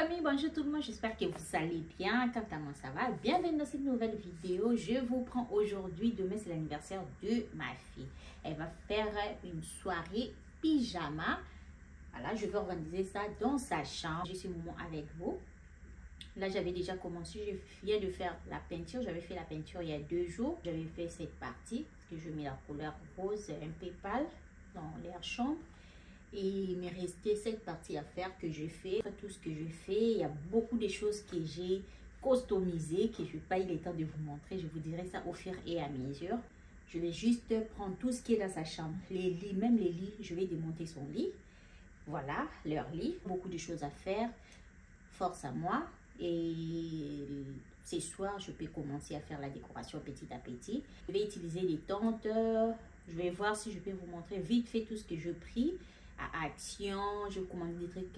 famille, bonjour tout le monde, j'espère que vous allez bien. Quant à moi ça va, bienvenue dans cette nouvelle vidéo. Je vous prends aujourd'hui, demain c'est l'anniversaire de ma fille. Elle va faire une soirée pyjama. Voilà, je vais organiser ça dans sa chambre. J'ai ce moment avec vous. Là j'avais déjà commencé, je viens de faire la peinture. J'avais fait la peinture il y a 2 jours. J'avais fait cette partie, parce que je mets la couleur rose un peu pâle dans l'air chambre. Et il m'est resté cette partie à faire que je fais. Tout ce que je fais, il y a beaucoup de choses que j'ai customisées, que je n'ai pas eu le temps de vous montrer. Je vous dirai ça au fur et à mesure. Je vais juste prendre tout ce qui est dans sa chambre. Les lits, même les lits, je vais démonter son lit. Voilà, leur lit. Beaucoup de choses à faire. Force à moi. Et ce soir, je peux commencer à faire la décoration petit à petit. Je vais utiliser les tentes. Je vais voir si je peux vous montrer vite fait tout ce que je pris. À Action, je commande des trucs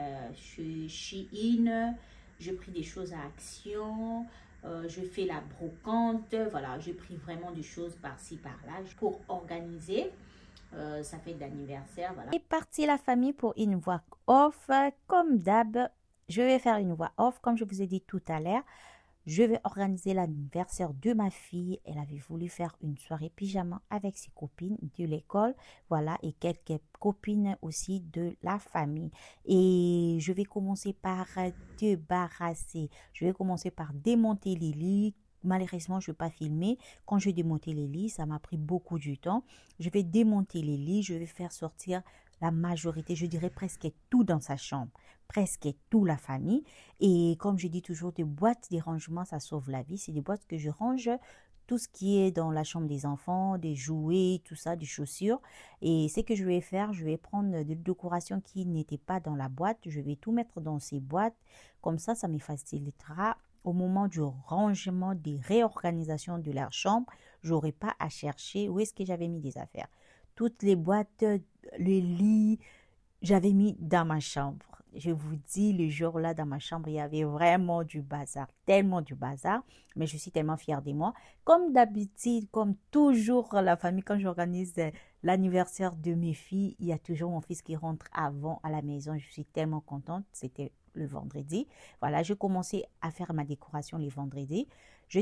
chez Shein, je pris des choses à Action, je fais la brocante, voilà, j'ai pris vraiment des choses par-ci par-là pour organiser sa fête d'anniversaire. Voilà. C'est parti la famille pour une voix off. Comme d'hab, je vais faire une voix off comme je vous ai dit tout à l'heure. Je vais organiser l'anniversaire de ma fille. Elle avait voulu faire une soirée pyjama avec ses copines de l'école. Voilà, et quelques copines aussi de la famille. Et je vais commencer par débarrasser. Je vais commencer par démonter les lits. Malheureusement, je ne vais pas filmer. Quand je démontais les lits, ça m'a pris beaucoup de temps. Je vais démonter les lits. Je vais faire sortir la majorité, je dirais presque tout dans sa chambre, presque tout la famille. Et comme je dis toujours, des boîtes de rangement, ça sauve la vie. C'est des boîtes que je range tout ce qui est dans la chambre des enfants, des jouets, tout ça, des chaussures. Et ce que je vais faire, je vais prendre des décorations qui n'étaient pas dans la boîte. Je vais tout mettre dans ces boîtes. Comme ça me facilitera au moment du rangement, des réorganisations de leur chambre. Je n'aurai pas à chercher où est-ce que j'avais mis des affaires. Toutes les boîtes, les lits, j'avais mis dans ma chambre. Je vous dis, le jour-là, dans ma chambre, il y avait vraiment du bazar, tellement du bazar. Mais je suis tellement fière de moi. Comme d'habitude, comme toujours, la famille, quand j'organise l'anniversaire de mes filles, il y a toujours mon fils qui rentre avant à la maison. Je suis tellement contente. C'était le vendredi. Voilà, je commençais à faire ma décoration les vendredis. Je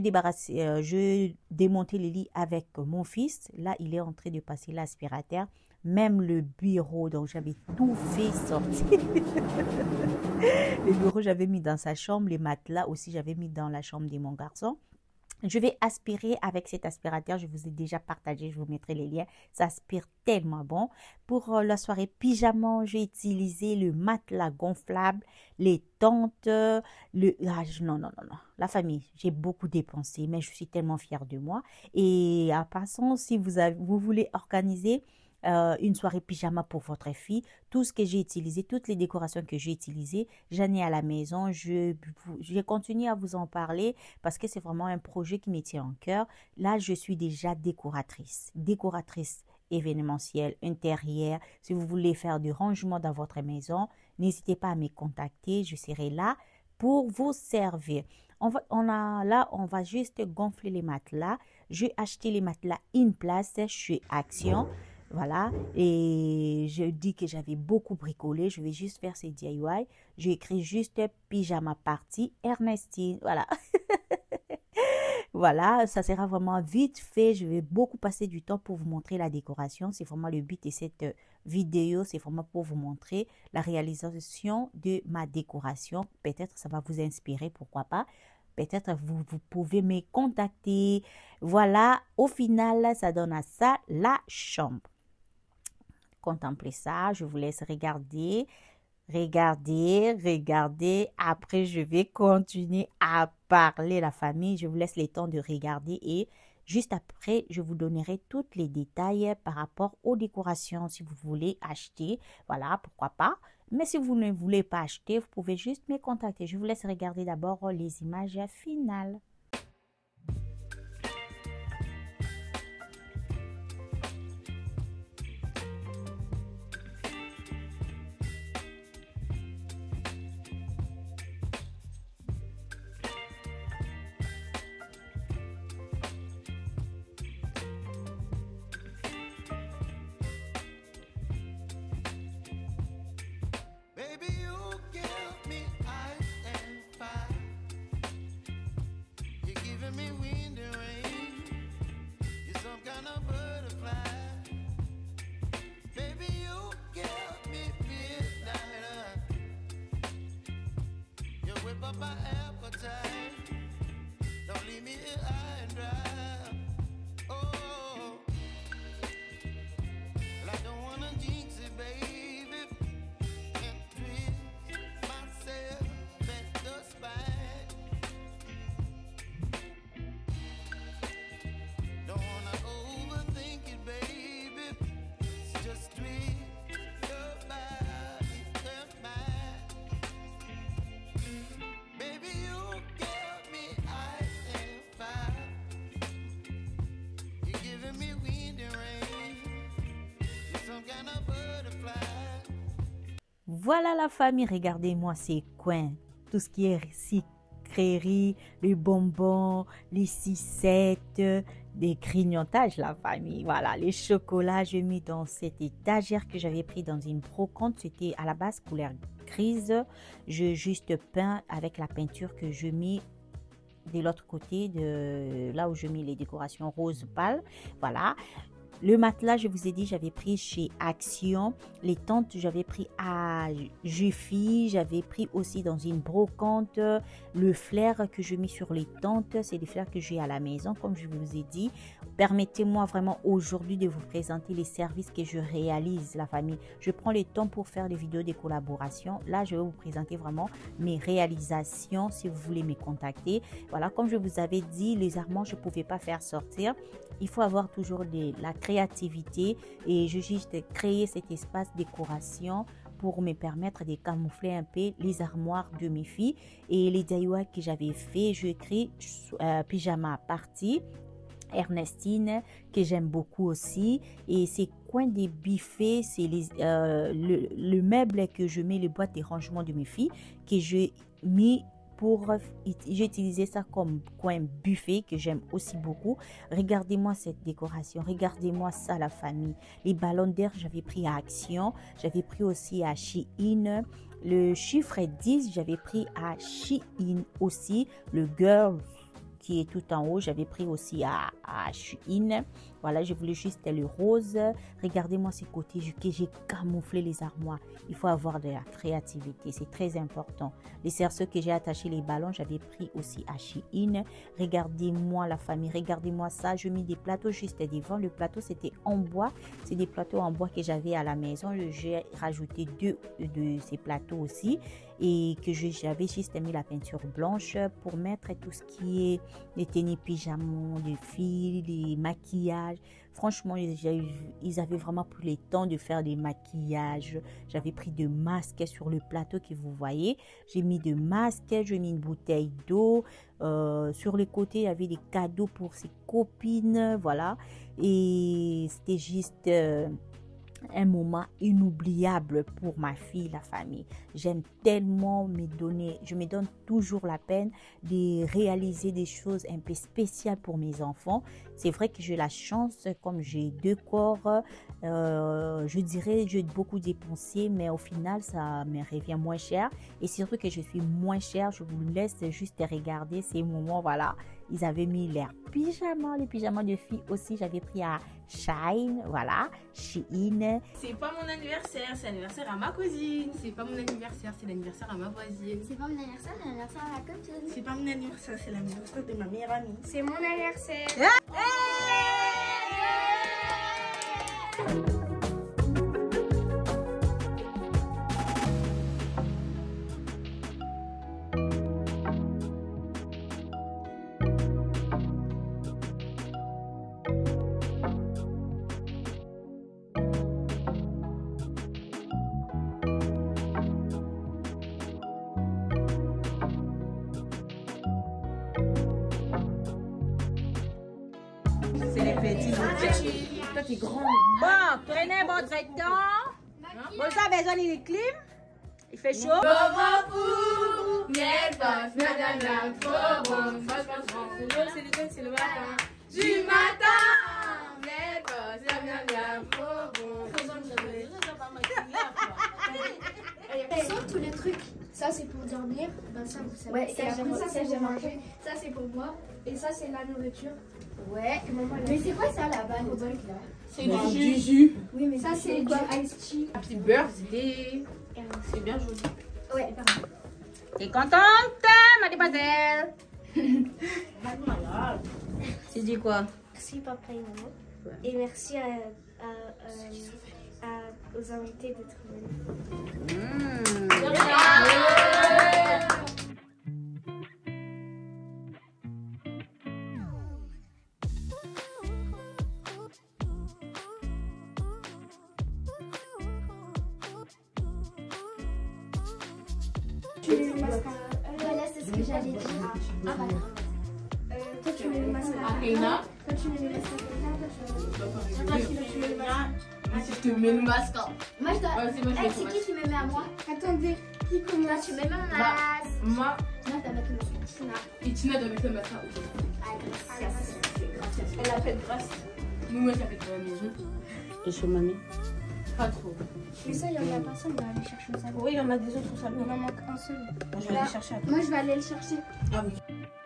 démontais les lits avec mon fils. Là, il est en train de passer l'aspirateur. Même le bureau, donc j'avais tout fait sortir. Le bureau, j'avais mis dans sa chambre. Les matelas aussi, j'avais mis dans la chambre de mon garçon. Je vais aspirer avec cet aspirateur. Je vous ai déjà partagé. Je vous mettrai les liens. Ça aspire tellement bon. Pour la soirée pyjama, j'ai utilisé le matelas gonflable, les tentes, non. La famille, j'ai beaucoup dépensé, mais je suis tellement fière de moi. Et en passant, si vous voulez organiser une soirée pyjama pour votre fille, tout ce que j'ai utilisé, toutes les décorations que j'ai utilisées, j'en ai à la maison. Je continue à vous en parler parce que c'est vraiment un projet qui me tient en cœur. Là, je suis déjà décoratrice événementielle, intérieure. Si vous voulez faire du rangement dans votre maison, n'hésitez pas à me contacter. Je serai là pour vous servir. On va juste gonfler les matelas. J'ai acheté les matelas in place chez Action. Voilà, et je dis que j'avais beaucoup bricolé. Je vais juste faire ces DIY. J'ai écrit juste pyjama party Ernestine. Voilà. Voilà, ça sera vraiment vite fait. Je vais beaucoup passer du temps pour vous montrer la décoration. C'est vraiment le but de cette vidéo. C'est vraiment pour vous montrer la réalisation de ma décoration. Peut-être ça va vous inspirer, pourquoi pas. Peut-être vous pouvez me contacter. Voilà, au final, ça donne à ça la chambre. Contemplez ça, je vous laisse regarder. Après, je vais continuer à parler la famille. Je vous laisse le temps de regarder et juste après, je vous donnerai tous les détails par rapport aux décorations. Si vous voulez acheter, voilà, pourquoi pas. Mais si vous ne voulez pas acheter, vous pouvez juste me contacter. Je vous laisse regarder d'abord les images finales. Baby, you give me ice. me wind and rain. You're some kind of butterfly. Baby, you give me midnight. You whip up my appetite. Don't leave me here high and dry. Oh, well, I don't wanna jinx it, baby, and twist myself at the spine. Don't wanna overthink it, baby. It's just twist your body and mine. Baby, you give me ice and fire. You're giving me wind and rain. You're some kind of butterfly. Voilà la famille, regardez-moi ces coins. Tout ce qui est sucreries, les bonbons, les sucettes, des grignotages la famille. Voilà, les chocolats, je mis dans cette étagère que j'avais pris dans une brocante. C'était à la base couleur grise. Je juste peint avec la peinture que je mis de l'autre côté, de là où je mets les décorations rose pâle. Voilà. Le matelas, je vous ai dit, j'avais pris chez Action. Les tentes, j'avais pris à Juffy. J'avais pris aussi dans une brocante. Le flair que je mets sur les tentes, c'est des flairs que j'ai à la maison, comme je vous ai dit. Permettez-moi vraiment aujourd'hui de vous présenter les services que je réalise, la famille. Je prends le temps pour faire des vidéos de collaboration. Là, je vais vous présenter vraiment mes réalisations si vous voulez me contacter. Voilà, comme je vous avais dit, les armoires, je ne pouvais pas faire sortir. Il faut avoir toujours la créativité et je juste créer cet espace décoration pour me permettre de camoufler un peu les armoires de mes filles et les DIY que j'avais fait. Je crée pyjama party Ernestine que j'aime beaucoup aussi, et ces coins des buffets, c'est le meuble que je mets, les boîtes de rangement de mes filles que j'ai mis pour, j'ai utilisé ça comme coin buffet que j'aime aussi beaucoup. Regardez-moi cette décoration, regardez-moi ça la famille. Les ballons d'air, j'avais pris à Action, j'avais pris aussi à Shein. Le chiffre 10, j'avais pris à Shein aussi. Le girl qui est tout en haut, j'avais pris aussi à Shein. Voilà, je voulais juste le rose. Regardez-moi ces côtés que j'ai camouflé les armoires. Il faut avoir de la créativité, c'est très important. Les cerceaux que j'ai attachés, les ballons, j'avais pris aussi à Shein. Regardez-moi la famille, regardez-moi ça. Je mis des plateaux juste devant. Le plateau, c'était en bois. C'est des plateaux en bois que j'avais à la maison. J'ai rajouté 2 de ces plateaux aussi. Et que j'avais juste mis la peinture blanche pour mettre tout ce qui est les tenues pyjamas, les filles, les maquillages. Franchement, ils avaient vraiment pris le temps de faire des maquillages. J'avais pris de masques sur le plateau que vous voyez. J'ai mis de masques, j'ai mis une bouteille d'eau. Sur les côtés, il y avait des cadeaux pour ses copines. Voilà. Et c'était juste un moment inoubliable pour ma fille, la famille. J'aime tellement me donner, je me donne toujours la peine de réaliser des choses un peu spéciales pour mes enfants. C'est vrai que j'ai la chance, comme j'ai 2 corps, je dirais j'ai beaucoup dépensé, mais au final ça me revient moins cher, et surtout que je suis moins chère. Je vous laisse juste regarder ces moments. Voilà, ils avaient mis leurs pyjamas, les pyjamas de filles aussi, j'avais pris à Shine, voilà, Shein. C'est pas mon anniversaire, c'est l'anniversaire à ma cousine. C'est pas mon anniversaire, c'est l'anniversaire à ma voisine. C'est pas mon anniversaire, c'est l'anniversaire à la copine. C'est pas mon anniversaire, c'est l'anniversaire de ma meilleure amie. C'est mon anniversaire. C'est les petits. Toi, t'es grande. Bon, prenez votre temps. Vous avez besoin d'une clim. Il fait chaud. C'est le matin. Du matin. Sauf tous les trucs. Ça, c'est pour dormir. Ben, ça, vous savez. Ouais, ça, et après, ça, c'est pour pour manger. Ça, c'est pour boire. Et ça, c'est la nourriture. Ouais. Et maman, elle a Mais dit- c'est quoi ça là-bas, le truc là? C'est du jus. Oui, mais Ça, c'est du ice tea. Un petit birthday. C'est bien joli. Ouais. T'es contente, mademoiselle? Tu dis quoi? Merci, papa et maman. Et merci aux invités d'être venus. Tu mets le mascara. Voilà, c'est ce que j'allais dire. Toi, tu mets le mascara. Arena. Toi, tu mets le mascara. Si je te mets le masque. Moi, je dois. Ouais, c'est moi, je Eh, vais c'est commencer. qui me met à moi? Attendez, qui Toi, commence? tu mets mon Bah, masque. moi Moi, je dois mettre le Tina. et Tina doit mettre le masque. Ok. Elle a fait de grâce. Moi, je l'appelle pour la maison. Et chez mamie? Pas trop. Mais ça, il y en a personne, on va aller chercher au salon. Oui, il y en a des autres au salon. Il en manque un seul. Je vais aller chercher à toi. Moi, je vais aller le chercher. Ah oui.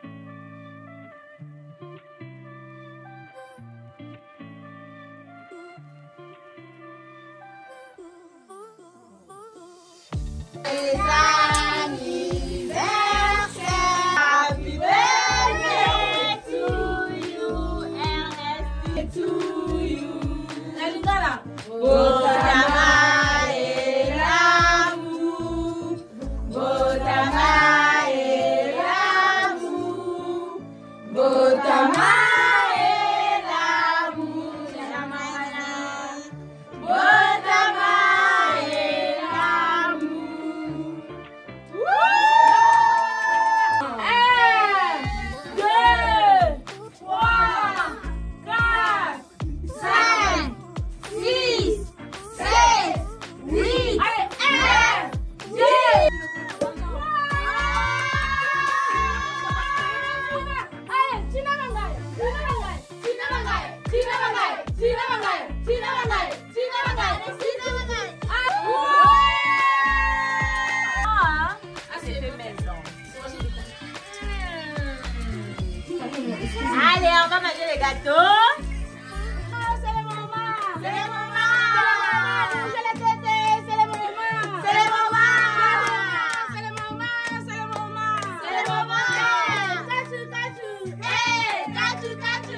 Allez, on va manger les gâteaux. C'est les mamans. C'est les mamans. C'est les tétés. C'est les mamans. C'est les mamans. C'est les mamans. C'est les mamans. C'est les mamans. Tatu, tatu. Hey, tatu, tatu.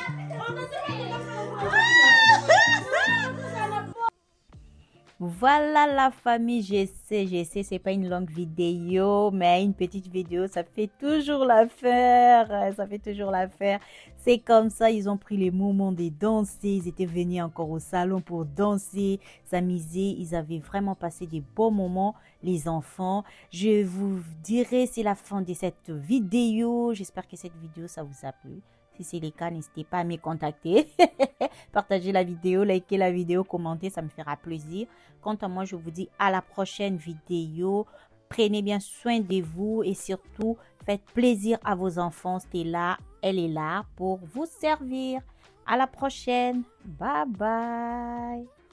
Voilà la famille, je sais, c'est pas une longue vidéo, mais une petite vidéo, ça fait toujours l'affaire, ça fait toujours l'affaire. C'est comme ça, ils ont pris les moments de danser, ils étaient venus encore au salon pour danser, s'amuser, ils avaient vraiment passé des bons moments, les enfants. Je vous dirai, c'est la fin de cette vidéo, j'espère que cette vidéo, ça vous a plu. Si c'est le cas, n'hésitez pas à me contacter. Partagez la vidéo, likez la vidéo, commentez, ça me fera plaisir. Quant à moi, je vous dis à la prochaine vidéo. Prenez bien soin de vous et surtout, faites plaisir à vos enfants. Stella, elle est là pour vous servir. À la prochaine. Bye bye.